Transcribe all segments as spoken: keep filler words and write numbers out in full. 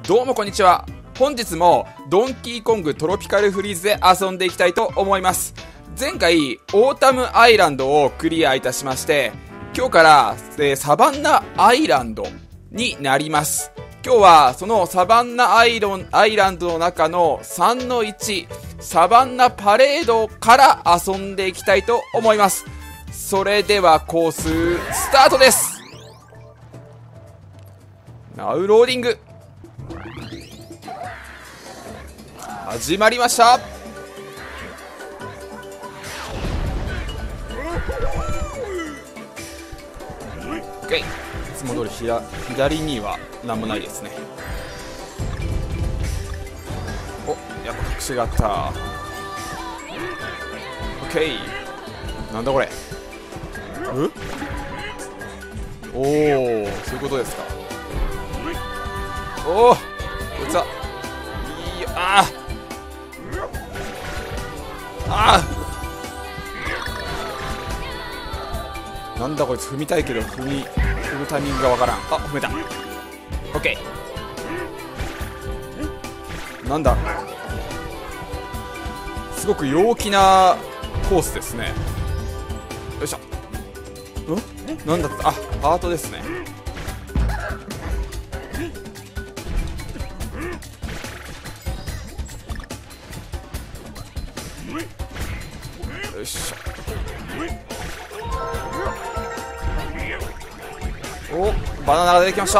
どうもこんにちは。本日もドンキーコングトロピカルフリーズで遊んでいきたいと思います。前回オータムアイランドをクリアいたしまして、今日から、えー、サバンナアイランドになります。今日はそのサバンナアイロンアイランドの中のさんのいちサバンナパレードから遊んでいきたいと思います。それではコーススタートです。ナウローディング始まりました。OK、 いつも通りひら左には何もないですね。お、やっぱ隠しがあった。 OK、 なんだこれ。うおお、そういうことですか。おお、こいつはいいよ。ああああ、なんだこいつ。踏みたいけど踏み踏むタイミングがわからん。あ、踏めた。 OK、 なんだ、すごく陽気なコースですね。よいしょ。んなんだった。あ、ハートですね。よいしょ。お、バナナが出てきました。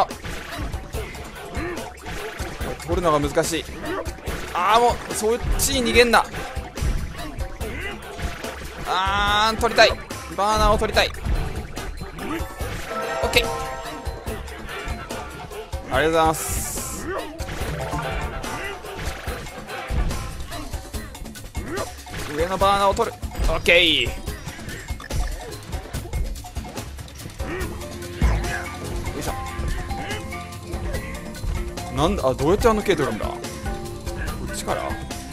取るのが難しい。ああ、もうそっちに逃げんな。あー、取りたい。バナナを取りたい。 OK、 ありがとうございます。上のバナナを取る。 OK、 よいしょ。なんだ、あ、どうやってあの系取るんだ。こっちから。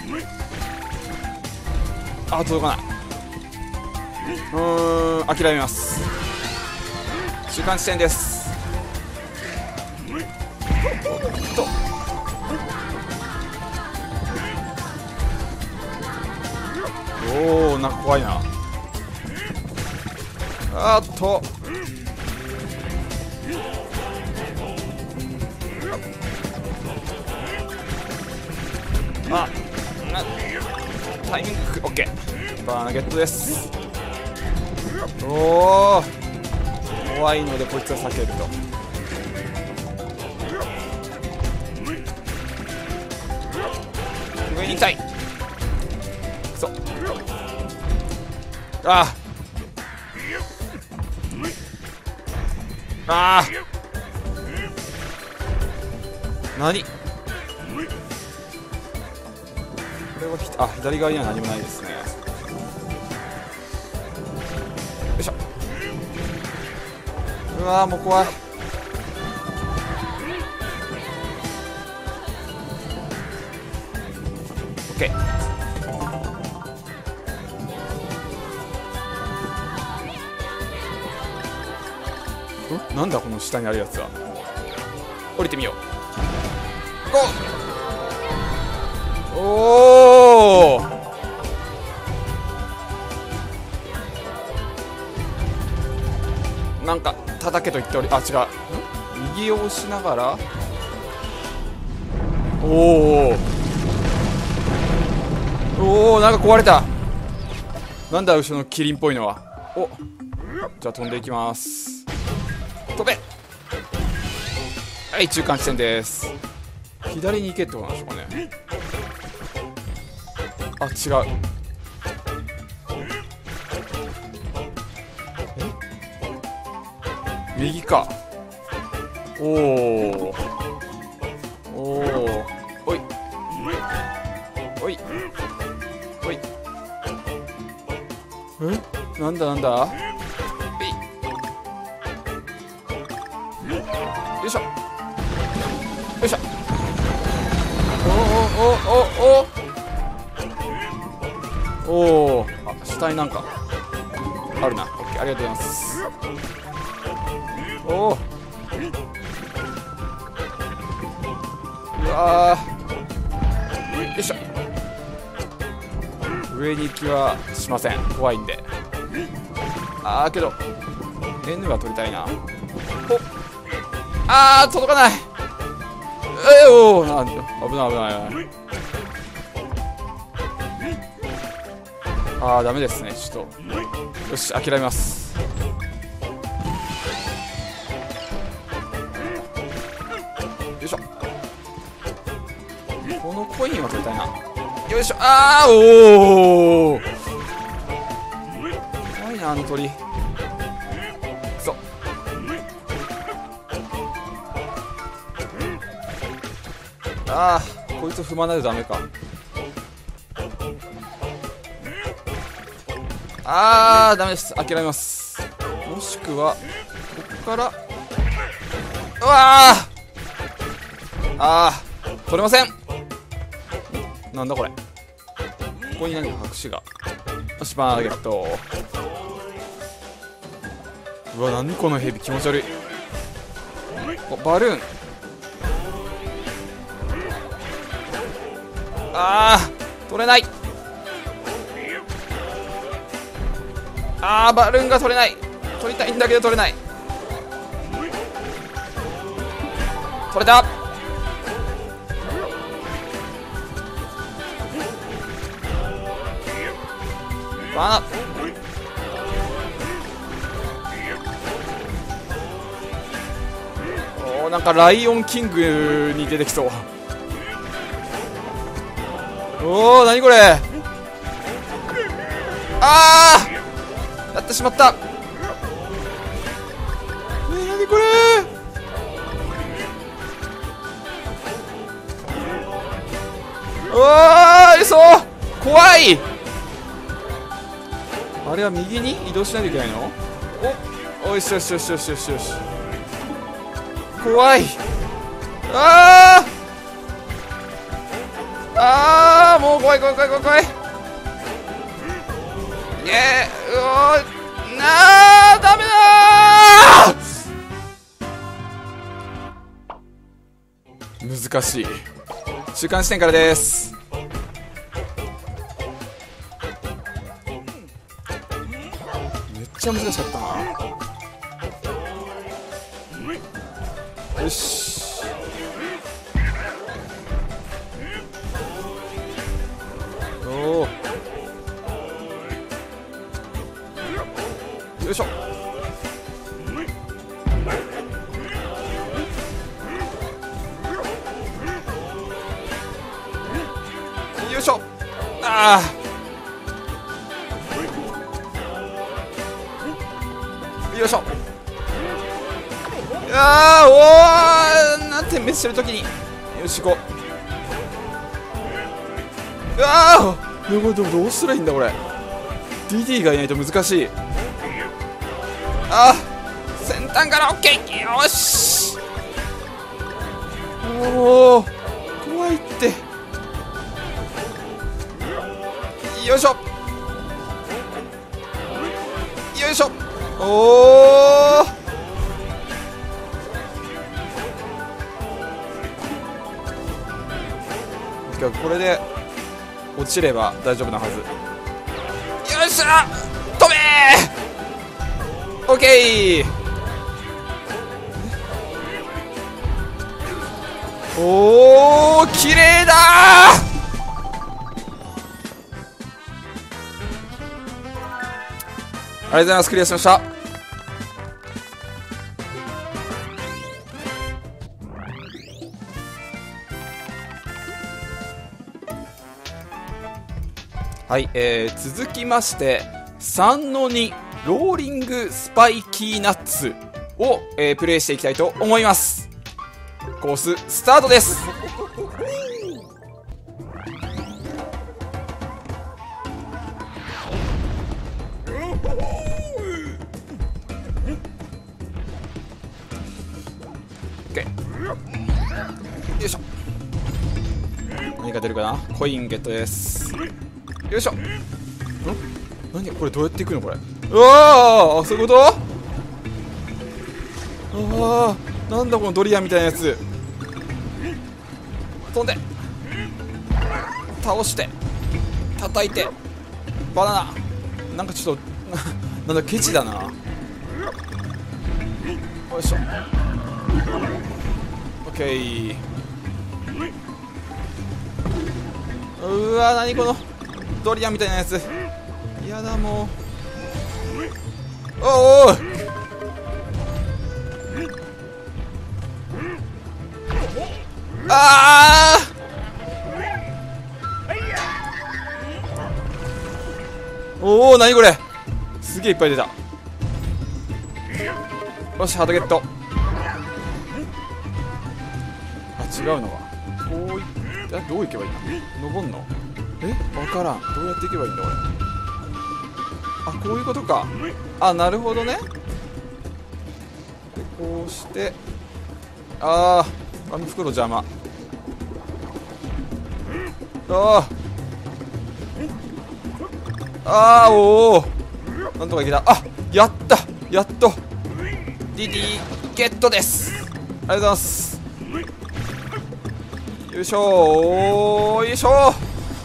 あ、届かない。うーん、諦めます。中間地点です。とおお、なんか怖いな。あーっと、あ、タイミング OK、 バーナゲットです。おお、怖いのでこいつは避けると。上に行きたい。そう、ああああ、何これはひ、あ、左側には何もないですね。よいしょ。うわー、もう怖い。オッケー。ん、なんだこの下にあるやつは。降りてみよう。ゴー。おお、なんか叩けと言っており、あ、違う。右を押しながら。おおおお、なんか壊れた。なんだ後ろのキリンっぽいのは。お、じゃあ飛んでいきます。飛べ。はい、中間地点です。左に行けってことなんでしょうかね。あ、違う。右か。おおおお、おいおいおい。え、なんだなんだ。えい、よいしょよいしょ。おおおおおおお、あ、下になんかあるな。オッケー、ありがとうございます。おお、うわわー、よいしょ。上に行きはしません、怖いんで。あーけど N は取りたいな。ほっ、あー届かない。えー、おー、なんだ、危ない危ない危ない。あーダメですね、ちょっと。よし、諦めます。よいしょ。このコインは取りたいな。よいしょ。あー、おー、怖いなあの鳥。くそ。あー、こいつ踏まないとダメか。あーダメです、諦めます。もしくはここから、うわー、あー取れません。なんだこれ、ここに何か隠しが。よし、バーゲット。うわ、何このヘビ気持ち悪い。お、バルーン。あー取れない。あーバルーンが取れない。取りたいんだけど取れない。取れた。バナ。おー、なんかライオンキングに出てきそう。おー、なにこれ。あーやってしまった。えー、なにこれ。うわー、いそう、怖い。あれは右に移動しないといけないの。お、おいしよしよしよしよしよし。怖い。あーあー、もう怖い怖い怖い怖い怖い。えー、うおー、なーダメだー。難しい。中間地点からです。めっちゃ難しかったな。よし、おお、よいしょ。よいしょ。ああ、よいしょ。ああ、おお、なんて滅してるときに。よし、行こう。ああ、どうしたらいいんだこれ。 ディーディー がいないと難しい。ああ、先端から OK。 よし。おお、怖いって。よいしょ。よいしょ。おお、これで落ちれば大丈夫なはず。よっしゃ、飛べー。オッケー。おお、綺麗だー。ありがとうございます。クリアしました。はい、えー、続きましてさんのにローリングスパイキーナッツを、えー、プレイしていきたいと思います。コーススタートです。よいしょ。何が出るかな。コインゲットです。よいしょ。ん、何これ、どうやっていくのこれ。うわー、そういうこと。ああ、なんだこのドリアンみたいなやつ。 飛んで倒して叩いてバナナなんかちょっとなんだケチだな。よいしょ。オッケー。うわ、なにこのドリアンみたいなやつ。やだもう。おお、あーおお、なにこれ、すげえいっぱい出た。よし、ハートゲット。あ、違うのか。こういったどう行けばいいの？登んの？え、わからん。どうやって行けばいいんだ俺。あ、こういうことか。あ、なるほどね。でこうして、あー、あの袋邪魔。あーあー、おお、なんとかいけた。あ、やった、やっとリディゲットです。ありがとうございます。よいしょー、よいしょー。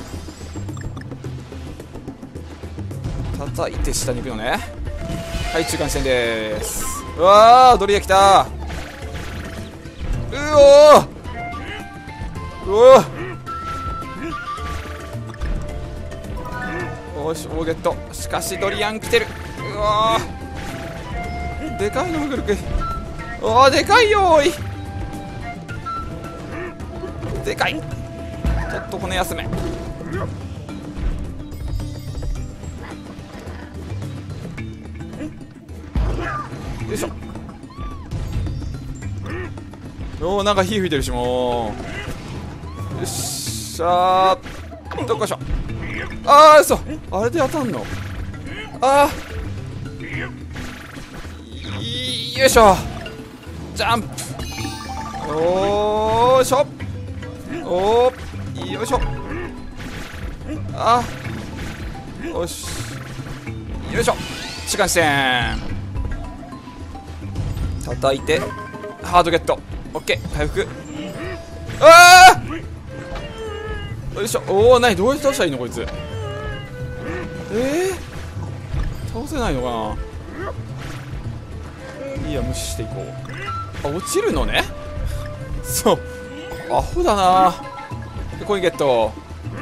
叩いて下に行くのね。はい、中間地点でーす。うわー、ドリア来たー。うおー、うおー、よし、オーゲット。しかしドリアン来てる。うわー、でかいのが来るくい。うわー、でかいよーい。でかい。ちょっと骨休め。よいしょ。おー、なんか火吹いてるし、もう。よっしゃー、どっこいしょ。あー、嘘、あれで当たんの。あー、よいしょ。ジャンプ。おーしょ。おー、よいしょ。あー、よし、よいしょ。中間地点叩いてハードゲット。オッケー、回復。あー、よいしょ。おお、なに、どうやって倒したらいいのこいつ。えー、倒せないのかな。いいや、無視していこう。あ、落ちるのね。そう、アホだな。でコインゲット。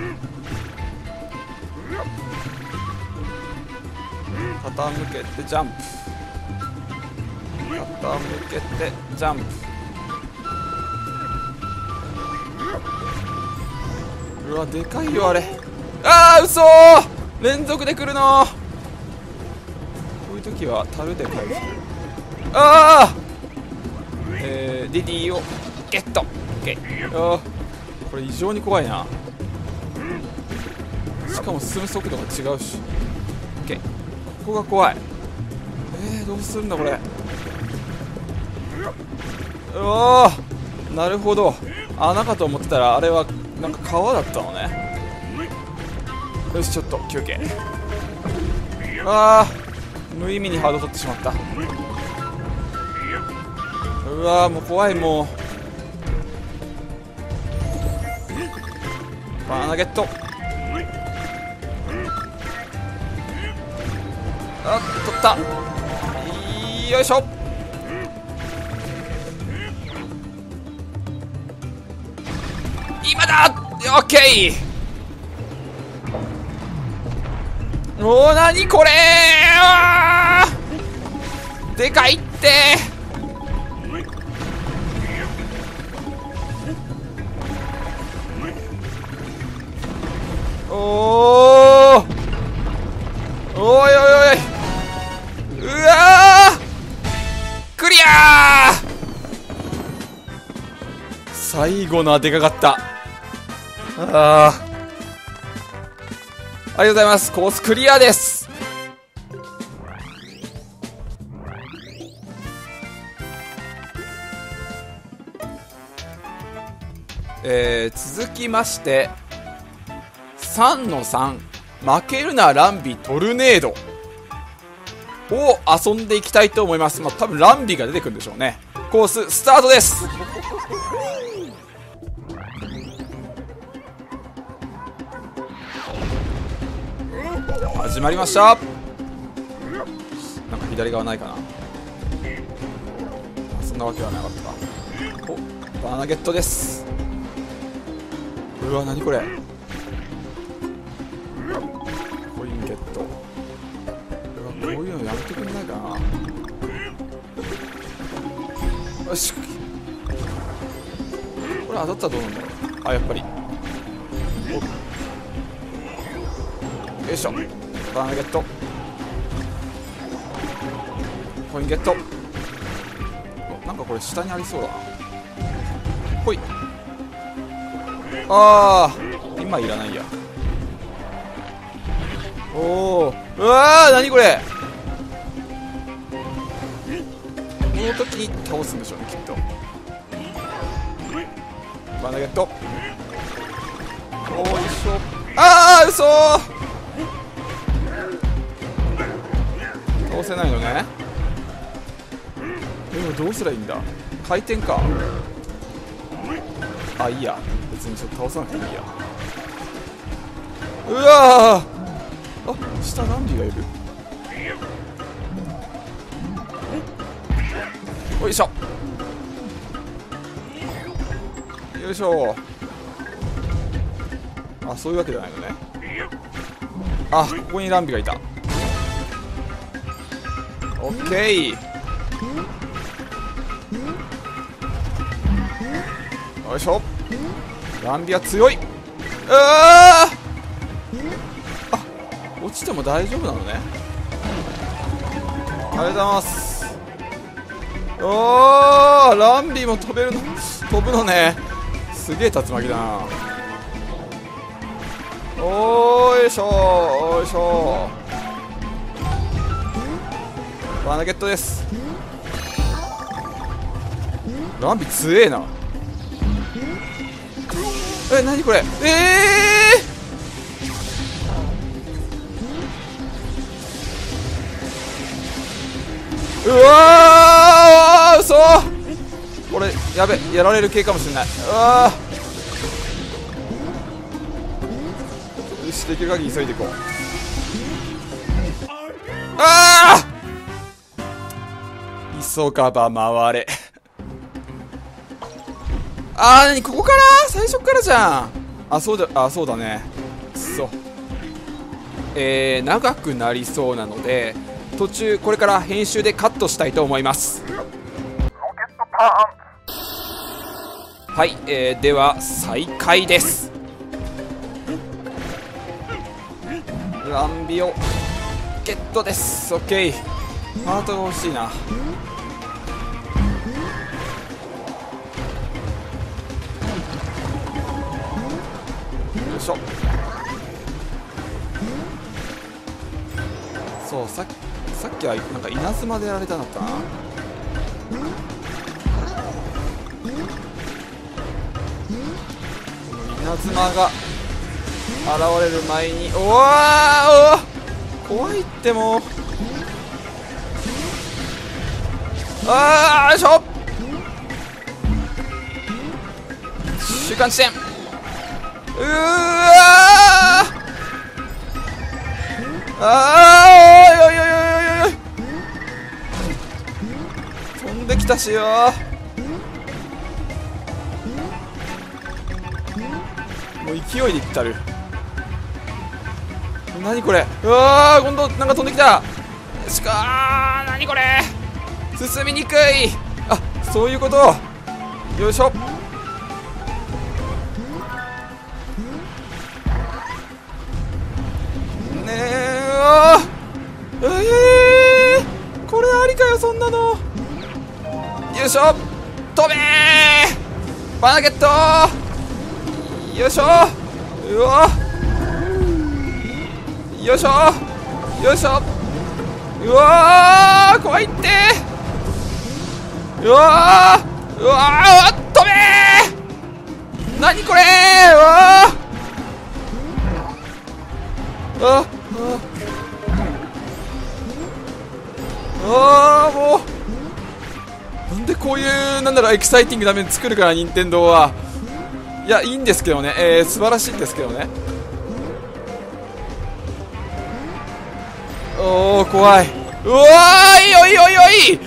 傾けてジャンプ、傾けてジャンプ。うわ、でかいよあれ。あー、嘘ー、連続で来るの。こういう時は樽で返す。あー、えー、ディディをゲット。オッケー。あー、これ異常に怖いな。しかも進む速度が違うし。オッケー、ここが怖い。えー、どうするんだこれ。うわー、なるほど、穴かと思ってたらあれはなんか川だったのね。よし、ちょっと休憩。あー、無意味にハード取ってしまった。うわー、もう怖い。もうバナナゲット。あ、取った。よいしょ。今だ。オッケー。おー、なにこれー、でかいって。おー、おいおいおい、うわー、クリアー。最後のはでかかった。あー、ありがとうございます。コースクリアです。えー、続きましてさんのさん、負けるなランビトルネードを遊んでいきたいと思います。まあ、多分ランビが出てくるんでしょうね。コーススタートです。 始まりました。なんか左側ないかな。そんなわけはなかったか。お、バナナゲットです。うわ、何これ。コインゲット。うわ、こういうのやめてくんないかな。よし、これ当たったらどうなんだろう。あ、やっぱり。よいしょ、バナナゲット、コインゲット。なんかこれ下にありそうだな。ほい。あー、今いらないや。おお、うわー、何これ。この時に倒すんでしょうね、きっと。バナナゲット。おー、いしょ。あー、嘘ー、倒せないのね。でもどうすりゃいいんだ。回転か。あ、いいや、別にちょっと倒さなくていいや。うわー、あ、下ランディがいる。よいしょ、よいしょ。あ、そういうわけじゃないのね。あ、ここにランビがいた。オッケー。よいしょ。ランビは強い。うわー、あ、落ちても大丈夫なのね。ありがとうございます。おー、ランビも飛べるの、飛ぶのね。すげえ竜巻だな。おーいしょー、よいしょー。バナナゲットです。ランビ強えな。え、なにこれ。ええー、うわー、うそー。これやべ、やられる系かもしれない。うわー、よし、できる限り急いでいこう。ああ、急がば回れ。あー、なに、ここから最初からじゃん。あ、そうだ、あ、そうだね。くそ。えー、長くなりそうなので途中これから編集でカットしたいと思います。はい、えー、では再開です。ランビをゲットです。オッケー。ハートが欲しいな。よいしょ。そう、さっきさっきはなんか稲妻でやられたのかな。この稲妻が現れる前に、おわー、怖いってもう。あー、よいしょ。週間地点。うーわー、あー、おいおいおいおいおい、飛んできたしよ。もう勢いでいったる。何これ。うわー、今度なんか飛んできた。しかー、何これ、進みにくい。あ、そういうこと。よいしょ。ねえ、あー、えー、これありかよ、そんなの。よいしょ、飛べー、バナナゲットー。よいしょ、うわ、よいしょ、よいしょ、うわー、怖いって。うわー、うわー、飛べー、何これー、うわー、あああ、もうなんでこういうなんだろうエキサイティングな面作るから任天堂は。いや、いいんですけどね、えー、素晴らしいんですけどね。 おー怖い。うわーいおいおいおい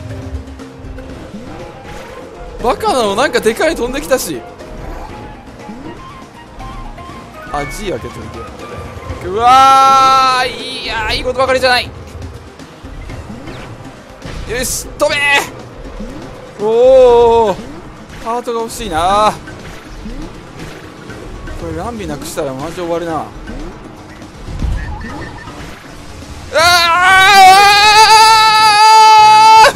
バカなの、なんかでかい飛んできたし。あ G 開けといて。うわーいやーいいことばかりじゃない。よし飛べー。おおハートが欲しいな。これランビなくしたらマジ終わりな。あ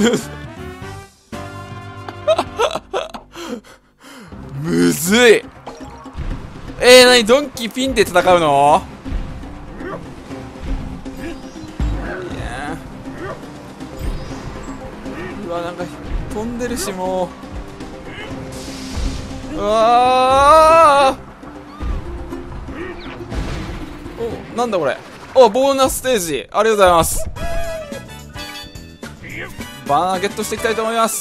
むずい。えー、なにドンキピンで戦うの？いやうわなんか飛んでるしもう。うわおなんだこれ。おボーナスステージありがとうございます。バナナゲットしていきたいと思います。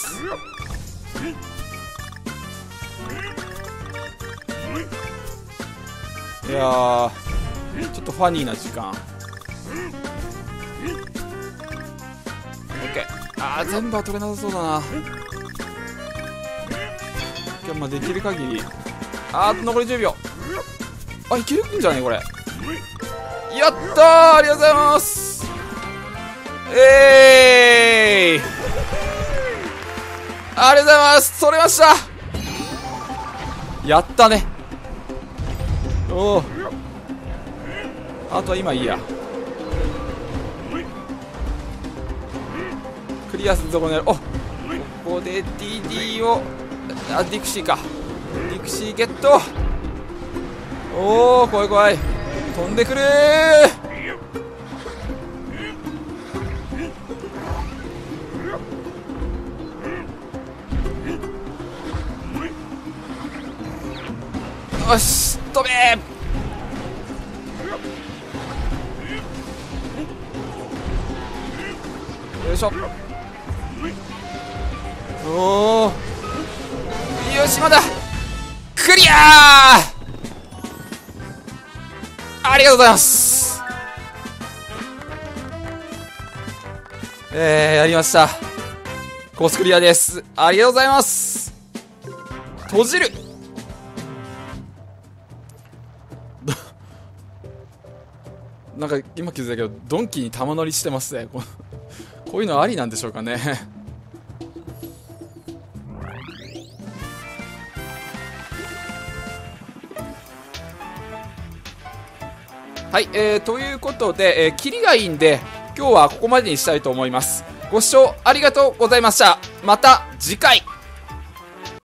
いやーちょっとファニーな時間。 OK。 あー全部は取れなさそうだな。今日まあできる限り。あー残りじゅうびょう。あいけるんじゃないこれ。やったーありがとうございます。えーいありがとうございます。取れました。やったね。おおあとは今いいや。クリアするとこね。おここで ディーディー をあディクシーか。ディクシーゲット。おお怖い怖い飛んでくるー。よし飛べー。よいしょ。おおよしまだクリアー。ありがとうございます。えー、やりました。コースクリアです。ありがとうございます。閉じるなんか今気づいたけどドンキに玉乗りしてますね。こういうのありなんでしょうかね。はい、えー、ということで、えー、キリがいいんで今日はここまでにしたいと思います。ご視聴ありがとうございました。また次回。